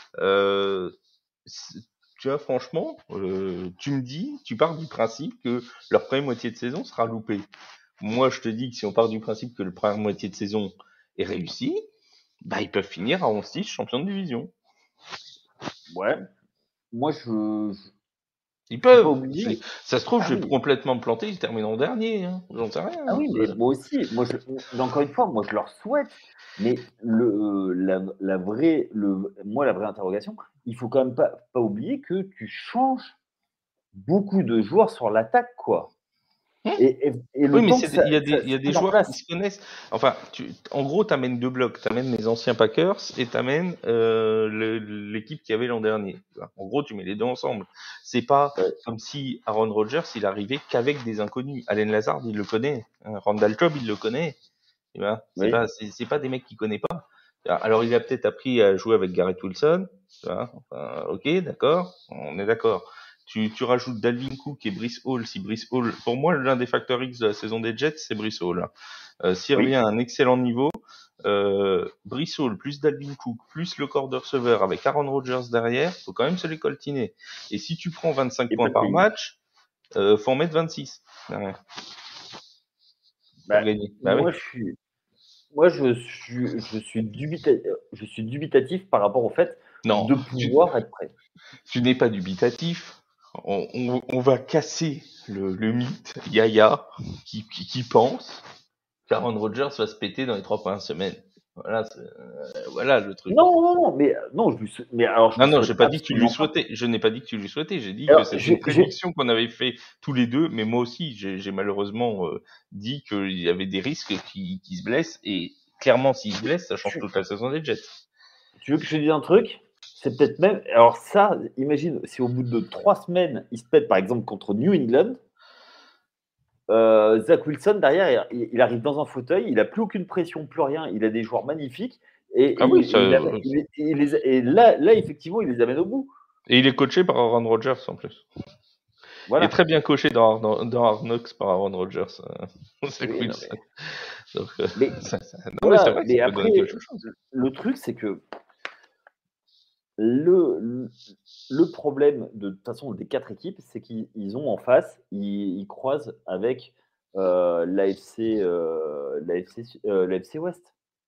Tu vois, franchement, tu pars du principe que leur première moitié de saison sera loupée. Moi, je te dis que si on part du principe que la première moitié de saison est réussie, bah, ils peuvent finir à 11-6 champion de division. Ouais. Moi, Ils peuvent. pas oublier. Ça se trouve, je vais complètement me planter, ils termineront dernier. Hein. J'en sais rien. Ah oui, mais moi aussi. Mais encore une fois, moi, je leur souhaite. Mais la vraie interrogation, il faut quand même pas oublier que tu changes beaucoup de joueurs sur l'attaque, quoi. Et le Oui, mais temps que ça, il y a des se met en joueurs place. qui se connaissent. Enfin, en gros, t'amènes deux blocs. T'amènes les anciens Packers et t'amènes l'équipe qui avait l'an dernier. En gros, tu mets les deux ensemble. C'est pas comme si Aaron Rodgers, il arrivait qu'avec des inconnus. Allen Lazard, il le connaît. Randall Cobb, il le connaît. Tu vois, c'est pas des mecs qu'il connaît pas. Alors, il a peut-être appris à jouer avec Garrett Wilson. Tu vois, enfin, ok, d'accord, on est d'accord. Tu rajoutes Dalvin Cook et Breece Hall. Si Breece Hall, pour moi, l'un des facteurs X de la saison des Jets, c'est Breece Hall. S'il revient à un excellent niveau, Breece Hall plus Dalvin Cook plus le corps de receveur avec Aaron Rodgers derrière, faut quand même se les coltiner. Et si tu prends 25 points par match, faut en mettre 26. Ouais. Pour gagner. Bah moi, oui. moi, je suis dubitatif par rapport au fait Non, de pouvoir être prêt. tu n'es pas dubitatif. On va casser le mythe Yaya qui pense qu'Aaron Rodgers va se péter dans les 3 premières semaines. Voilà le truc. Non, mais non, mais alors Non, j'ai pas dit que tu lui souhaitais. Je n'ai pas dit que tu lui souhaitais. J'ai dit que c'était une prédiction qu'on avait fait tous les deux, mais moi aussi, j'ai malheureusement dit qu'il y avait des risques qu'il se blesse, et clairement, s'il se blesse, ça change toute la saison des Jets. Tu veux que je te dise un truc? C'est peut-être même. Alors, ça, imagine, si au bout de 3 semaines, il se pète par exemple contre New England, Zach Wilson, derrière, il arrive dans un fauteuil, il n'a plus aucune pression, plus rien, il a des joueurs magnifiques. Et là, effectivement, il les amène au bout. Et il est coaché par Aaron Rodgers en plus. Voilà. Il est très bien coaché dans Hard Knocks par Aaron Rodgers. C'est cool. Mais après, le truc, c'est que le problème de toute façon des 4 équipes, c'est qu'ils ont en face, ils croisent avec l'AFC West.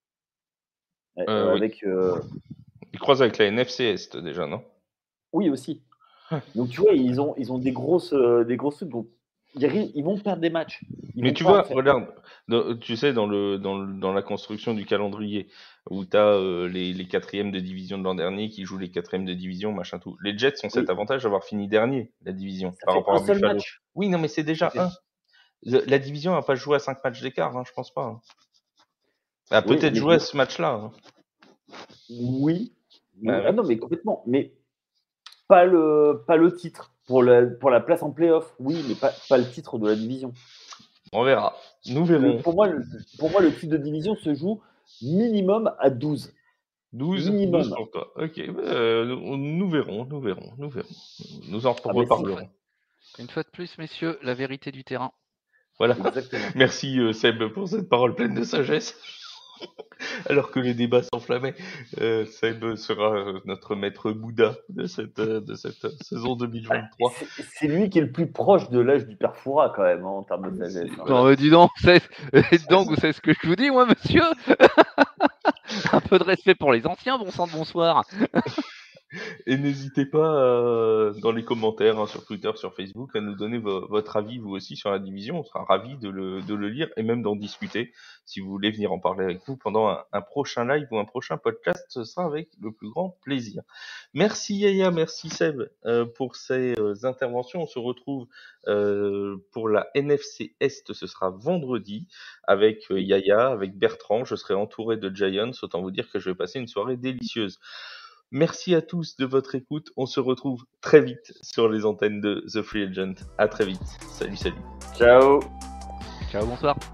Ils croisent avec la NFC Est déjà, non? Oui, aussi. Donc tu vois, ils ont des grosses trucs. Donc ils vont perdre des matchs. Mais tu vois, regarde, tu sais, dans la construction du calendrier, où tu as les quatrièmes de division de l'an dernier qui jouent les quatrièmes de division, machin tout. Les Jets ont cet avantage d'avoir fini dernier, la division, par rapport à Buffalo. Match. Oui, non, mais c'est déjà un. La division n'a pas joué à 5 matchs d'écart, je pense pas. Elle a peut-être joué à ce match-là. Oui. Non, mais complètement. Mais pas le titre. Pour la place en play-off, oui, mais pas le titre de la division. On verra. Nous verrons. Pour moi, le titre de division se joue minimum à 12. 12 pour toi. Ok. Nous verrons. Nous en reparlerons. Une fois de plus, messieurs, la vérité du terrain. Voilà. Exactement. Merci Seb pour cette parole pleine de sagesse. Alors que les débats s'enflammaient, Seb sera notre maître Bouddha de cette saison 2023. C'est lui qui est le plus proche de l'âge du père Fouras quand même, en termes de sagesse. Non, dis donc, vous savez ce que je vous dis, moi, monsieur. Un peu de respect pour les anciens, bon sang de bonsoir. Et n'hésitez pas dans les commentaires sur Twitter, sur Facebook, à nous donner votre avis vous aussi sur la division. On sera ravis de le lire et même d'en discuter. Si vous voulez venir en parler avec vous pendant un prochain live ou un prochain podcast, ce sera avec le plus grand plaisir. Merci Yaya, merci Seb pour ces interventions. On se retrouve pour la NFC Est, ce sera vendredi avec Yaya, avec Bertrand. Je serai entouré de Giants, autant vous dire que je vais passer une soirée délicieuse. Merci à tous de votre écoute. On se retrouve très vite sur les antennes de The Free Agent. À très vite. Salut. Ciao. Ciao, bonsoir.